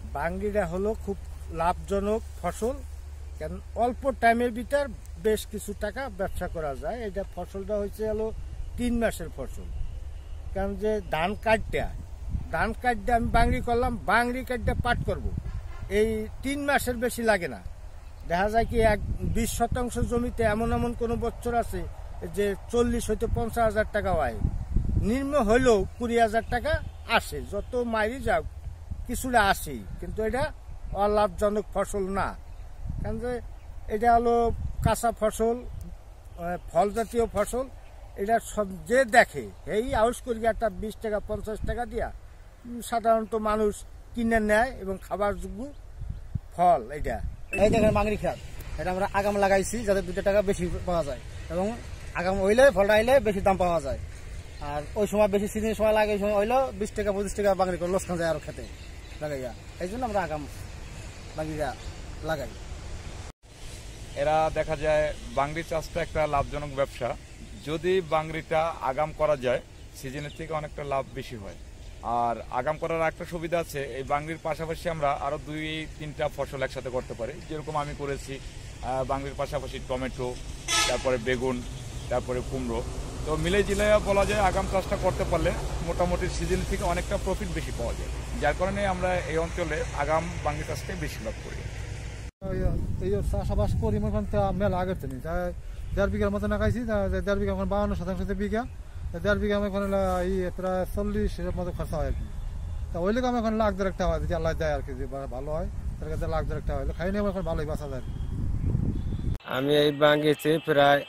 বাঙ্গিটা হলো খুব লাভজনক ফসল, কারণ অল্প টাইমের ভিতর বেশ কিছু টাকা ব্যবসা করা যায়। এটা ফসলটা হচ্ছে হলো 3 মাসের ফসল। কারণ যে ধান কাটতে আমি বাংরি করলাম, বাংরি কাটতে পাট করব, এই 3 মাসের বেশি লাগে না। দেখা যায় কি 20 শতাংশ জমিতে এমন এমন কোনো বছর আছে যে 40 হইতে 50,000 টাকা হয়, নিম্ন হইলেও 20,000 টাকা আসে। যত মাইরি যাও কিছুটা আসেই, কিন্তু এটা অলাভজনক ফসল না। কারণ যে এটা হলো কাঁচা ফসল, ফল জাতীয় ফসল। এটা সব যে দেখে এই আউস করি একটা 20 টাকা 50 টাকা দিয়া সাধারণত মানুষ কিনে নেয় এবং খাবার যোগ্য ফল। এটা এই দেখেন বাংরি খেত, এটা আমরা আগাম লাগাইছি যাতে 2 টাকা বেশি পাওয়া যায়, এবং আগাম হইলে ফলটা আইলে বেশি দাম পাওয়া যায়। আর ওই সময় বেশি সিজনের সময় লাগে, ওই সময় হইলো 20 টাকা 25 টাকা বাংরি করে লোকসান যায় আরো খেতে লাগাইয়া। এই জন্য আমরা আগাম বাংরিটা লাগাই। এরা দেখা যায় বাংরি চাষটা একটা লাভজনক ব্যবসা। যদি বাংরিটা আগাম করা যায় সিজনের থেকে অনেকটা লাভ বেশি হয়। আর আগাম করার একটা সুবিধা আছে, এই বাংরির পাশাপাশি আমরা আরো 2-3টা ফসল একসাথে করতে পারি। যেরকম আমি করেছি বাংরির পাশাপাশি টমেটো, তারপরে বেগুন, তারপরে কুমড়ো। তো মিলে জিলে বলা যায় আগাম চাষটা করতে পারলে মোটামুটি সিজন থেকে অনেকটা প্রফিট বেশি পাওয়া যায়। যার কারণে আমরা এই অঞ্চলে আগাম বাংরি চাষটাই বেশি লাভ করি। এই চাষাবাস করি মেলা আগের থেকে 1.5 বিঘার মতো লাগাইছি। 1.5 বিঘা 52% বিঘা, 1.5 বিঘা এখন প্রায় 40 মতো খরচা হয় আর কি। তা ওই লোক আমি এখন লাখ 1.5 টাকা হয়, যদি আল্লাহ দেয় আর কি, যে ভালো হয় তার কাছে লাখ 1.5 টাকা হলে খাই নিয়ে এখন ভালোই বাঁচা যায়। আমি এই বাঙ্গিতে প্রায়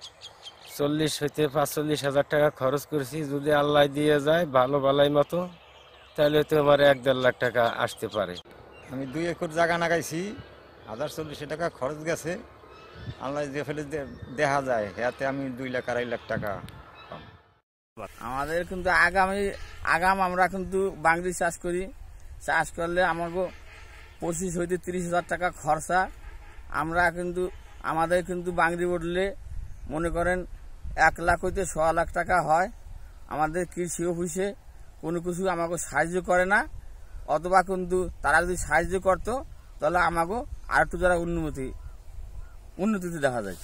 40 হইতে 45,000 টাকা খরচ করেছি। যদি আল্লাহ দিয়ে যায় ভালো ভালাই মতো, তাহলে তো আমার 1-1.5 লাখ টাকা আসতে পারে। আমি 2 একর জায়গা লাগাইছি, 1,40,000 টাকা খরচ গেছে। আল্লাহ দিয়ে ফেলে দেখা যায় এতে আমি 2-2.5 লাখ টাকা। আমাদের কিন্তু আগাম আমরা কিন্তু বাংরি চাষ করি। চাষ করলে আমাকে 25 হইতে 30,000 টাকা খরচা। আমরা কিন্তু আমাদের কিন্তু বাংরি উঠলে মনে করেন 1 লাখ হইতে 1.5 লাখ টাকা হয়। আমাদের কৃষি অফিসে কোনো কিছু আমাকে সাহায্য করে না, অথবা কিন্তু তারা যদি সাহায্য করতো তাহলে আমাকে আর একটু যারা উন্নতিতে দেখা যাইত।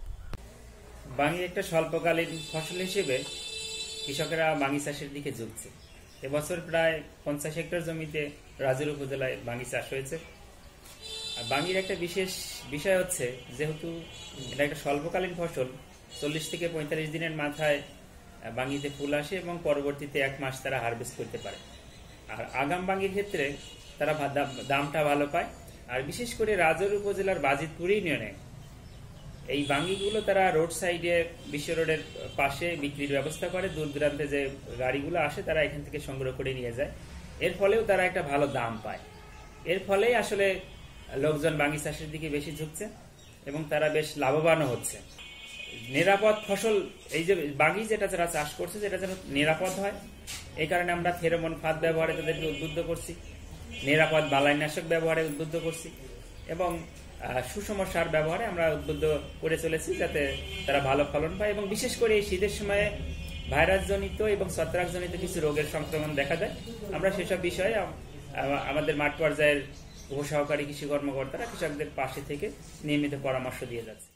বাঙি একটা স্বল্পকালীন ফসল হিসেবে কৃষকেরা বাঙি চাষের দিকে ঝুঁকছে। এবছর প্রায় 50 হেক্টর জমিতে রাজুর উপজেলায় বাঙি চাষ হয়েছে। আর বাঙির একটা বিশেষ বিষয় হচ্ছে, যেহেতু এটা একটা স্বল্পকালীন ফসল, 40 থেকে 45 দিনের মাথায় বাঙিতে ফুল আসে এবং পরবর্তীতে 1 মাস তারা হারভেস্ট করতে পারে। আর আগাম বাঙির ক্ষেত্রে তারা দামটা ভালো পায়। আর বিশেষ করে রাজুর উপজেলার বাজিতপুর ইউনিয়নে এই বাঙ্গিগুলো তারা রোড সাইডে, বিশ্ব রোডের পাশে বিক্রির ব্যবস্থা করে। দূর দূরান্তে যে গাড়িগুলো আসে তারা এখান থেকে সংগ্রহ করে নিয়ে যায়। এর ফলেও তারা একটা ভালো দাম পায়। এর ফলেই আসলে লোকজন বাঙ্গি চাষের দিকে বেশি ঝুঁকছে এবং তারা বেশ লাভবানও হচ্ছে। নিরাপদ ফসল, এই যে বাঙ্গি যেটা যারা চাষ করছে যেটা যেন নিরাপদ হয়, এই কারণে আমরা ফেরোমন ফাঁদ ব্যবহারে তাদেরকে উদ্বুদ্ধ করছি, নিরাপদ বালাইনাশক ব্যবহারে উদ্বুদ্ধ করছি এবং সুষম সার ব্যবহারে আমরা উদ্বুদ্ধ করে চলেছি, যাতে তারা ভালো ফলন পায়। এবং বিশেষ করে এই শীতের সময়ে ভাইরাস জনিত এবং ছত্রাক জনিত কিছু রোগের সংক্রমণ দেখা দেয়। আমরা সেসব বিষয়ে আমাদের মাঠ পর্যায়ের উপসহকারী কৃষি কর্মকর্তারা কৃষকদের পাশে থেকে নিয়মিত পরামর্শ দিয়ে যাচ্ছে।